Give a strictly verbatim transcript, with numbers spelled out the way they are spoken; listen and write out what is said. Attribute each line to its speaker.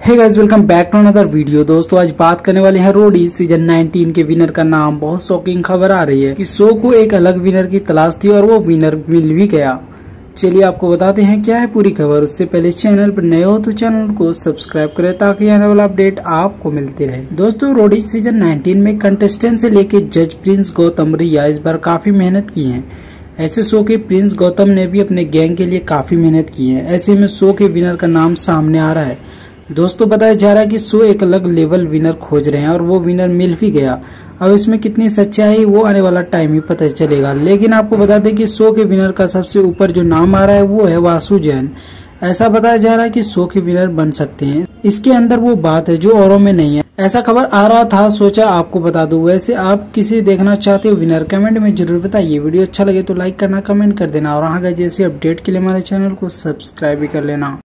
Speaker 1: Hey guys, welcome back to another video. दोस्तों आज बात करने वाले हैं रोडीज सीजन नाइनटीन के विनर का नाम। बहुत शॉकिंग खबर आ रही है कि शो को एक अलग विनर की तलाश थी और वो विनर मिल भी गया। चलिए आपको बताते हैं क्या है पूरी खबर। उससे पहले चैनल पर नए हो तो चैनल को सब्सक्राइब करें ताकि आने वाला अपडेट आपको मिलती रहे। दोस्तों रोडीज सीजन नाइनटीन में कंटेस्टेंट से लेके जज प्रिंस गौतम रिया इस बार काफी मेहनत की है। ऐसे शो के प्रिंस गौतम ने भी अपने गैंग के लिए काफी मेहनत की है। ऐसे में शो के विनर का नाम सामने आ रहा है। दोस्तों बताया जा रहा है कि शो एक अलग लेवल विनर खोज रहे हैं और वो विनर मिल भी गया। अब इसमें कितनी सच्चाई वो आने वाला टाइम ही पता चलेगा। लेकिन आपको बता दें कि शो के विनर का सबसे ऊपर जो नाम आ रहा है वो है वासु जैन। ऐसा बताया जा रहा है कि शो के विनर बन सकते हैं। इसके अंदर वो बात है जो औरों में नहीं है। ऐसा खबर आ रहा था, सोचा आपको बता दूं। वैसे आप किसे देखना चाहते हो विनर, कमेंट में जरूर बताइए। वीडियो अच्छा लगे तो लाइक करना, कमेंट कर देना और हाँ जैसे अपडेट के लिए हमारे चैनल को सब्सक्राइब भी कर लेना।